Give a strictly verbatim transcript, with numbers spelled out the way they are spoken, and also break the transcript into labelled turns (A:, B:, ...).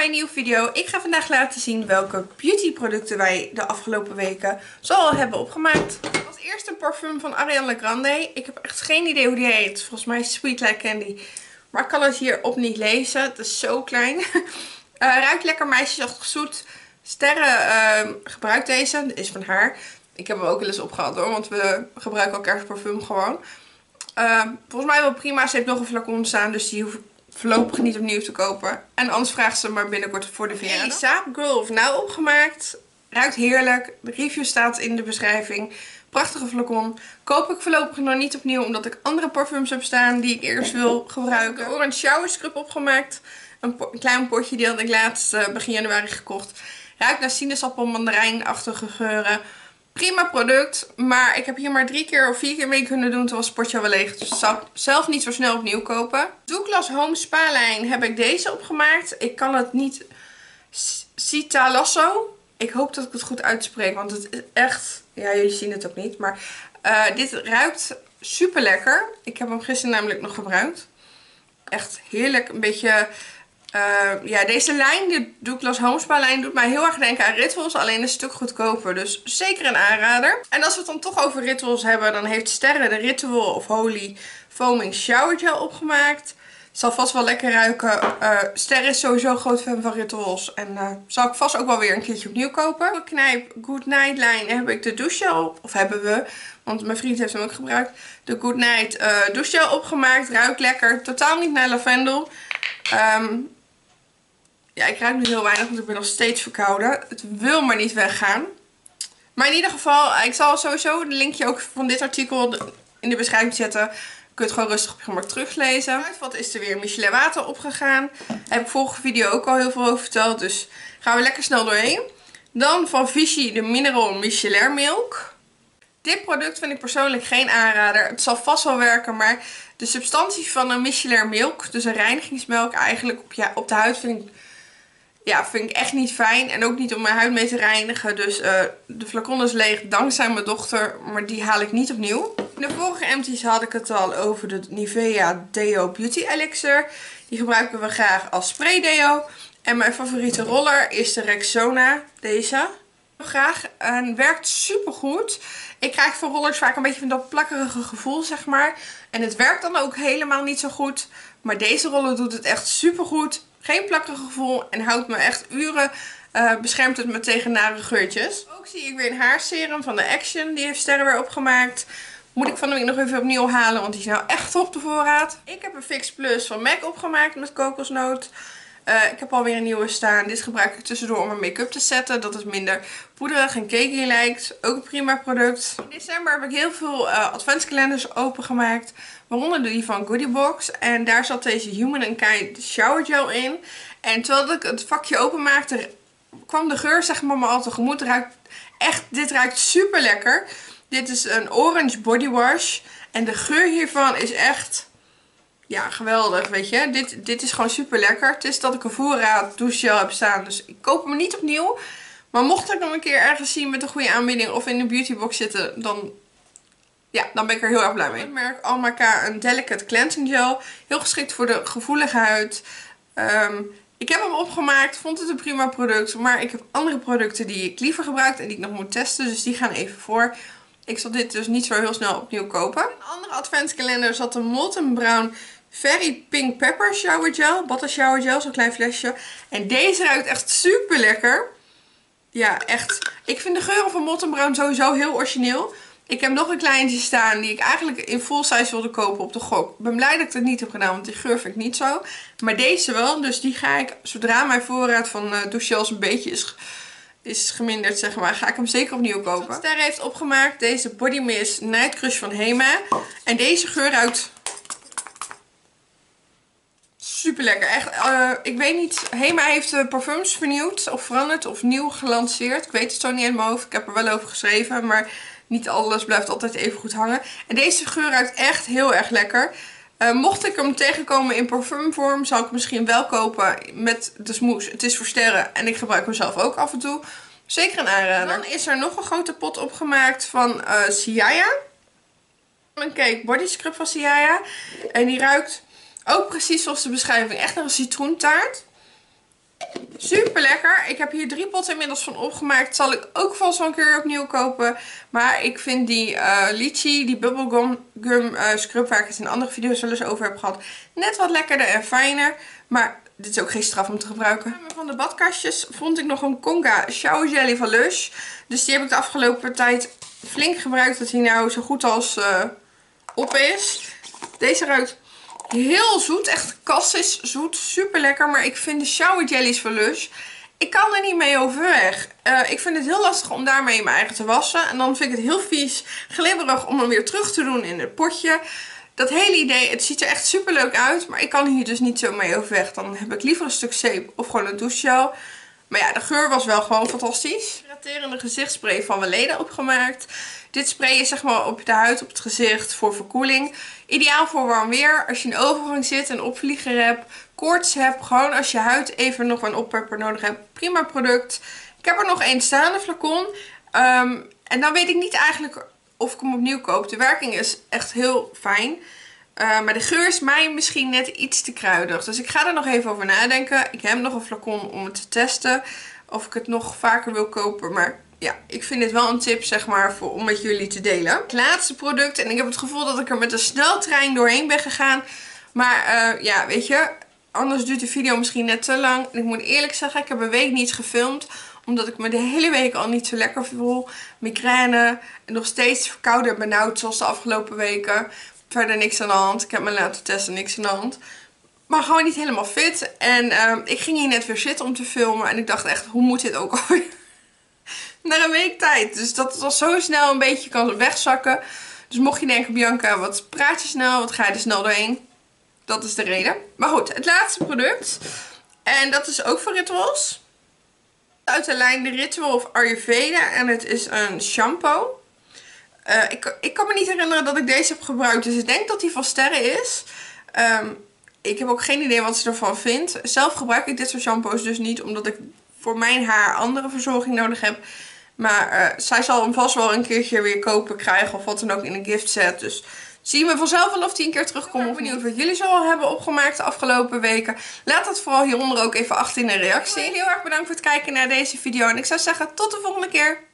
A: bij een nieuwe video. Ik ga vandaag laten zien welke beauty producten wij de afgelopen weken zoal hebben opgemaakt. Als eerste een parfum van Ariana Grande. Ik heb echt geen idee hoe die heet. Volgens mij Sweet Like Candy. Maar ik kan het hierop niet lezen. Het is zo klein. uh, ruikt lekker, meisjesachtig zoet. Sterren uh, gebruikt deze. Dit is van haar. Ik heb hem ook wel eens opgehaald hoor. Want we gebruiken elkaars parfum gewoon. Uh, volgens mij wel prima. Ze heeft nog een flacon staan. Dus die hoef ik voorlopig niet opnieuw te kopen. En anders vraagt ze maar binnenkort voor de verjaardag. Elisa, Girl of Now opgemaakt. Ruikt heerlijk. De review staat in de beschrijving. Prachtige flacon. Koop ik voorlopig nog niet opnieuw. Omdat ik andere parfums heb staan die ik eerst wil gebruiken. Orange Shower Scrub opgemaakt. Een, een klein potje. Die had ik laatst uh, begin januari gekocht. Ruikt naar sinaasappel, mandarijnachtige geuren. Prima product, maar ik heb hier maar drie keer of vier keer mee kunnen doen. Toen was het potje al wel leeg, dus dat zou ik zelf niet zo snel opnieuw kopen. Douglas Home Spa lijn heb ik deze opgemaakt. Ik kan het niet... Cittalasso. Ik hoop dat ik het goed uitspreek, want het is echt... Ja, jullie zien het ook niet, maar uh, dit ruikt super lekker. Ik heb hem gisteren namelijk nog gebruikt. Echt heerlijk, een beetje... Uh, ja, deze lijn, de Douglas Home Spa lijn, doet mij heel erg denken aan Rituals. Alleen een stuk goedkoper. Dus zeker een aanrader. En als we het dan toch over Rituals hebben, dan heeft Sterre de Ritual of Holy Foaming Shower Gel opgemaakt. Zal vast wel lekker ruiken. Uh, Sterre is sowieso groot fan van Rituals. En uh, zal ik vast ook wel weer een keertje opnieuw kopen. Voor Knijp Good Night lijn heb ik de douchegel. Of hebben we. Want mijn vriend heeft hem ook gebruikt. De Good Night uh, douchegel opgemaakt. Ruikt lekker. Totaal niet naar lavendel. Um, Ja, ik ruik nu heel weinig, want ik ben nog steeds verkouden. Het wil maar niet weggaan. Maar in ieder geval, ik zal sowieso een linkje ook van dit artikel in de beschrijving zetten. Je kunt het gewoon rustig op je gemak teruglezen. Wat is er weer Michelin water opgegaan. Daar heb ik vorige video ook al heel veel over verteld. Dus gaan we lekker snel doorheen. Dan van Vichy de Mineral Michelin Milk. Dit product vind ik persoonlijk geen aanrader. Het zal vast wel werken, maar de substantie van een Michelin Milk, dus een reinigingsmelk eigenlijk op, ja, op de huid vind ik... Ja, vind ik echt niet fijn. En ook niet om mijn huid mee te reinigen. Dus uh, de flacon is leeg dankzij mijn dochter. Maar die haal ik niet opnieuw. In de vorige empties had ik het al over de Nivea Deo Beauty Elixir. Die gebruiken we graag als spray deo. En mijn favoriete roller is de Rexona. Deze. Graag. En werkt super goed. Ik krijg van rollers vaak een beetje van dat plakkerige gevoel, zeg maar. En het werkt dan ook helemaal niet zo goed. Maar deze roller doet het echt super goed. Geen plakkerig gevoel en houdt me echt uren, uh, beschermt het me tegen nare geurtjes. Ook zie ik weer een haarserum van de Action, die heeft Sterre weer opgemaakt. Moet ik van de week nog even opnieuw halen, want die is nou echt op de voorraad. Ik heb een Fix Plus van MAC opgemaakt met kokosnoot. Uh, ik heb alweer een nieuwe staan. Dit gebruik ik tussendoor om mijn make-up te zetten. Dat het minder poederig en cakey lijkt. Ook een prima product. In december heb ik heel veel uh, adventskalenders opengemaakt. Waaronder die van Goodiebox. En daar zat deze Human and Kind Shower Gel in. En terwijl ik het vakje openmaakte, kwam de geur zeg maar me al tegemoet. Het ruikt echt, dit ruikt super lekker. Dit is een Orange Body Wash. En de geur hiervan is echt... Ja, geweldig, weet je. Dit, dit is gewoon super lekker. Het is dat ik een voorraad douchegel heb staan. Dus ik koop hem niet opnieuw. Maar mocht ik hem een keer ergens zien met een goede aanbieding of in de beautybox zitten, dan, ja, dan ben ik er heel erg blij mee. Het merk Almaca een Delicate Cleansing Gel. Heel geschikt voor de gevoelige huid. Um, ik heb hem opgemaakt, vond het een prima product. Maar ik heb andere producten die ik liever gebruik en die ik nog moet testen. Dus die gaan even voor. Ik zal dit dus niet zo heel snel opnieuw kopen. In een andere adventskalender zat een Molten Brown Very Pink Pepper Shower Gel. Butter Shower Gel, zo'n klein flesje. En deze ruikt echt super lekker. Ja, echt. Ik vind de geuren van Molten Brown sowieso heel origineel. Ik heb nog een kleintje staan die ik eigenlijk in full size wilde kopen op de gok. Ik ben blij dat ik dat niet heb gedaan, want die geur vind ik niet zo. Maar deze wel, dus die ga ik, zodra mijn voorraad van uh, douchegels een beetje is... is geminderd, zeg maar, ga ik hem zeker opnieuw kopen. Wat Sterre heeft opgemaakt, deze Body Mist Night Crush van Hema. En deze geur ruikt super lekker. Echt, uh, ik weet niet, Hema heeft de parfums vernieuwd of veranderd of nieuw gelanceerd. Ik weet het zo niet in mijn hoofd. Ik heb er wel over geschreven, maar niet alles blijft altijd even goed hangen. En deze geur ruikt echt heel erg lekker. Uh, mocht ik hem tegenkomen in parfumvorm, zou ik hem misschien wel kopen met de smoes. Het is voor Sterre en ik gebruik hem zelf ook af en toe. Zeker een aanrader. Dan is er nog een grote pot opgemaakt van uh, Ciaya. Een cake body scrub van Ciaya. En die ruikt ook precies zoals de beschrijving. Echt naar een citroentaart. Super lekker. Ik heb hier drie potten inmiddels van opgemaakt. Zal ik ook vast wel een keer opnieuw kopen. Maar ik vind die uh, lychee, die bubblegum gum, uh, scrub waar ik het in andere video's wel eens over heb gehad, net wat lekkerder en fijner. Maar dit is ook geen straf om te gebruiken. Van de badkastjes vond ik nog een Conga Shower Jelly van Lush. Dus die heb ik de afgelopen tijd flink gebruikt. Dat hij nou zo goed als uh, op is. Deze ruikt heel zoet. Echt kassis zoet. Super lekker. Maar ik vind de shower jellies van Lush, ik kan er niet mee overweg. Uh, ik vind het heel lastig om daarmee mijn eigen te wassen. En dan vind ik het heel vies glibberig om hem weer terug te doen in het potje. Dat hele idee, het ziet er echt super leuk uit. Maar ik kan hier dus niet zo mee overweg. Dan heb ik liever een stuk zeep of gewoon een douchegel. Maar ja, de geur was wel gewoon fantastisch. Hydraterende gezichtsspray van Weleda opgemaakt. Dit spray is zeg maar op de huid, op het gezicht voor verkoeling. Ideaal voor warm weer. Als je in de overgang zit, een opvlieger hebt, koorts hebt. Gewoon als je huid even nog een oppepper nodig hebt. Prima product. Ik heb er nog één staan, een flacon. Um, en dan weet ik niet eigenlijk of ik hem opnieuw koop. De werking is echt heel fijn. Uh, maar de geur is mij misschien net iets te kruidig. Dus ik ga er nog even over nadenken. Ik heb nog een flacon om het te testen. Of ik het nog vaker wil kopen. Maar ja, ik vind dit wel een tip zeg maar voor, om met jullie te delen. Het laatste product. En ik heb het gevoel dat ik er met een sneltrein doorheen ben gegaan. Maar uh, ja, weet je. Anders duurt de video misschien net te lang. En ik moet eerlijk zeggen, ik heb een week niet gefilmd. Omdat ik me de hele week al niet zo lekker voel. Migraine. En nog steeds verkouden en benauwd zoals de afgelopen weken. Verder niks aan de hand. Ik heb me laten testen, niks aan de hand. Maar gewoon niet helemaal fit. En uh, ik ging hier net weer zitten om te filmen. En ik dacht echt, hoe moet dit ook alweer? Na een week tijd. Dus dat het al zo snel een beetje kan wegzakken. Dus mocht je denken, Bianca, wat praat je snel? Wat ga je er snel doorheen? Dat is de reden. Maar goed, het laatste product. En dat is ook voor Rituals. Uit de lijn de Ritual of Ayurveda. En het is een shampoo. Uh, ik, ik kan me niet herinneren dat ik deze heb gebruikt. Dus ik denk dat die van Sterren is. Um, ik heb ook geen idee wat ze ervan vindt. Zelf gebruik ik dit soort shampoos dus niet. Omdat ik voor mijn haar andere verzorging nodig heb. Maar uh, zij zal hem vast wel een keertje weer kopen krijgen. Of wat dan ook in een gift set. Dus zien we vanzelf wel of die een keer terugkomt. Ik ben benieuwd wat jullie zo al hebben opgemaakt de afgelopen weken. Laat dat vooral hieronder ook even achter in een reactie. Heel erg bedankt voor het kijken naar deze video. En ik zou zeggen tot de volgende keer.